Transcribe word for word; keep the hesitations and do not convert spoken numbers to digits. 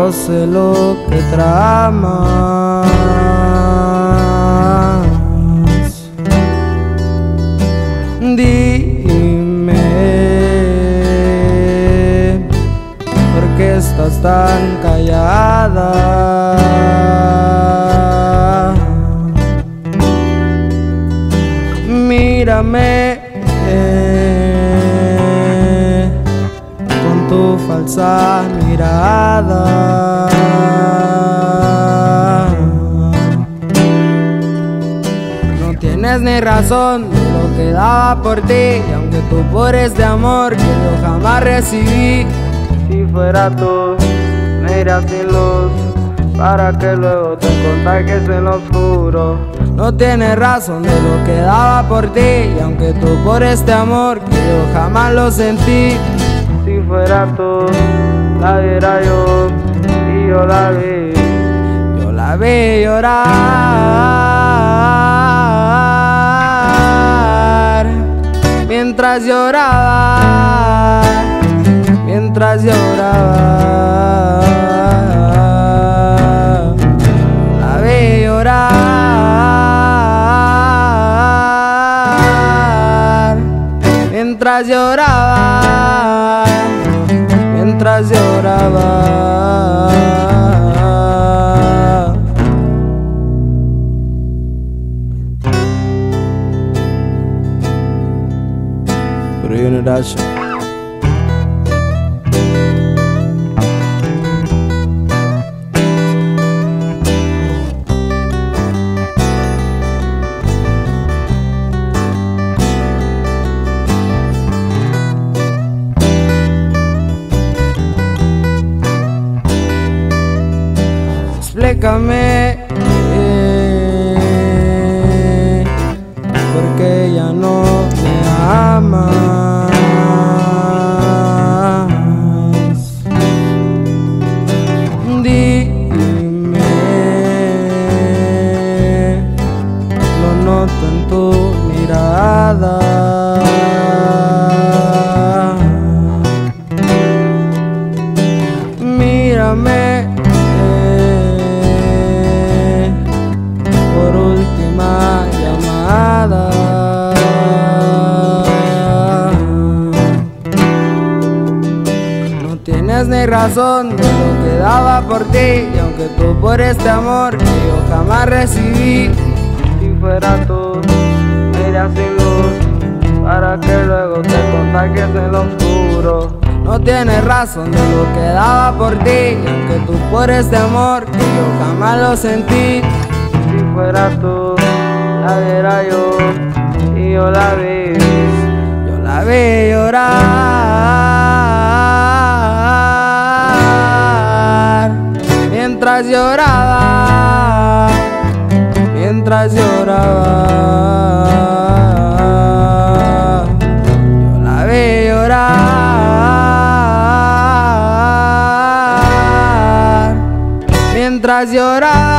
yo sé lo que tramas. Dime, ¿por qué estás tan callada? Mírame eh, con tu falsa mirada. No tienes ni razón de lo que daba por ti, y aunque tú pures de amor que yo jamás recibí. Si fuera tú, me iría sin luz, para que luego te contagies en lo oscuro. No tienes razón de lo que daba por ti, y aunque tú por este amor que yo jamás lo sentí. Si fuera tú, la viera yo, y yo la vi, yo la vi llorar. Mientras lloraba, mientras lloraba, la vi llorar. Mientras lloraba, mientras lloraba. Cruisin, Rancho. Explícame eh, por qué ya no me amas. Dime, lo noto en tu mirada. Mírame llamada. No tienes ni razón de lo que daba por ti, y aunque tú por este amor que yo jamás recibí. Si fuera tú, me iría sin luz, para que luego te contagies en lo oscuro. No tienes razón de lo que daba por ti, y aunque tú por este amor que yo jamás lo sentí. Si fuera tú, la viera yo, y yo la vi, yo la vi llorar. Mientras lloraba, mientras lloraba, yo la vi llorar. Mientras lloraba.